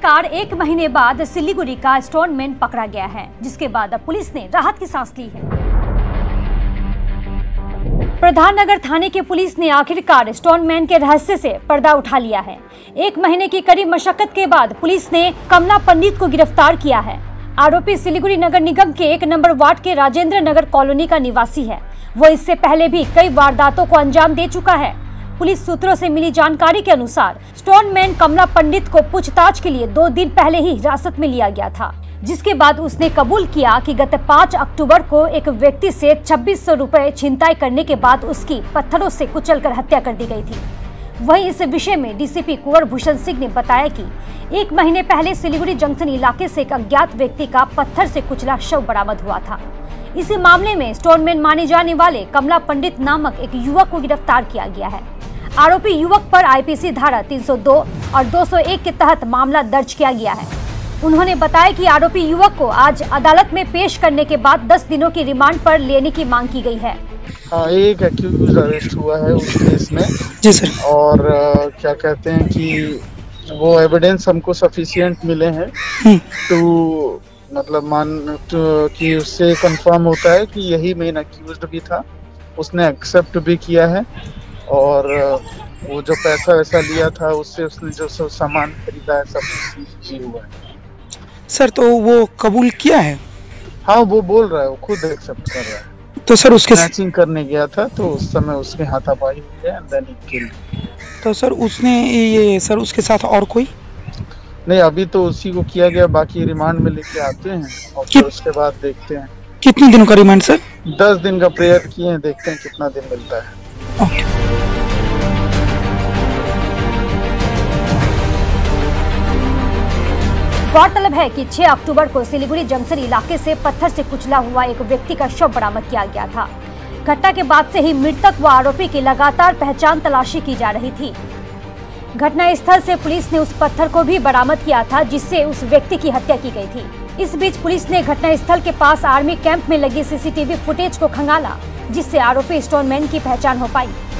आखिरकार 1 महीने बाद सिलीगुड़ी का स्टोनमैन पकड़ा गया है, जिसके बाद अब पुलिस ने राहत की सांस ली है। प्रधाननगर थाने की पुलिस ने आखिरकार स्टोनमैन के रहस्य से पर्दा उठा लिया है। 1 महीने की कड़ी मशक्कत के बाद पुलिस ने कमला पंडित को गिरफ्तार किया है। आरोपी सिलीगुड़ी नगर निगम के 1 नंबर वार्ड के राजेंद्र नगर कॉलोनी का निवासी है। वो इससे पहले भी कई वारदातों को अंजाम दे चुका है। पुलिस सूत्रों से मिली जानकारी के अनुसार स्टोनमैन कमला पंडित को पूछताछ के लिए 2 दिन पहले ही हिरासत में लिया गया था, जिसके बाद उसने कबूल किया कि गत 5 अक्टूबर को एक व्यक्ति से 2600 रुपए छिनताई करने के बाद उसकी पत्थरों से कुचलकर हत्या कर दी गई थी। वहीं इस विषय में डीसीपी कुंवर भूषण सिंह ने बताया कि 1 महीने पहले सिलीगुड़ी जंक्शन इलाके से एक अज्ञात व्यक्ति का पत्थर से कुचला शव बरामद हुआ था। इसी मामले में स्टोनमैन माने जाने वाले कमला पंडित नामक एक युवक को गिरफ्तार किया गया है। आरोपी युवक पर आईपीसी धारा 302 और 201 के तहत मामला दर्ज किया गया है। उन्होंने बताया कि आरोपी युवक को आज अदालत में पेश करने के बाद 10 दिनों की रिमांड पर लेने की मांग की गई है। एक एक्यूज अरेस्ट हुआ है उस केस में जी सर। और क्या कहते हैं कि वो एविडेंस हमको सफिशिएंट मिले हैं तो मतलब कि उससे कंफर्म होता है कि यही मेन एक्यूज्ड भी था। उसने एक्सेप्ट भी किया है और वो जो पैसा वैसा लिया था उससे उसने जो सामान खरीदा है सब चीज हुआ है। सर तो वो कबूल किया है? हाँ वो बोल रहा है, वो खुद एक्सेप्ट कर रहा है। तो सर उसके मैचिंग करने गया था तो उस समय उसके हाथापाई हुई है एंड देन ही किल्ड। तो सर उसने ये सर उसके साथ और कोई नहीं, अभी तो उसी को किया गया, बाकी रिमांड में लेके आते हैं और फिर उसके बाद देखते हैं। कितने दिनों का रिमांड सर? 10 दिन का प्रेयर किए हैं, देखते हैं कितना दिन मिलता है। गौरतलब है कि 6 अक्टूबर को सिलीगुड़ी जंक्शन इलाके से पत्थर से कुचला हुआ एक व्यक्ति का शव बरामद किया गया था। घटना के बाद से ही मृतक व आरोपी की लगातार पहचान तलाशी की जा रही थी। घटना स्थल से पुलिस ने उस पत्थर को भी बरामद किया था जिससे उस व्यक्ति की हत्या की गई थी। इस बीच पुलिस ने घटना स्थल के पास आर्मी कैंप में लगी सीसीटीवी फुटेज को खंगाला, जिससे आरोपी स्टोनमैन की पहचान हो पाई।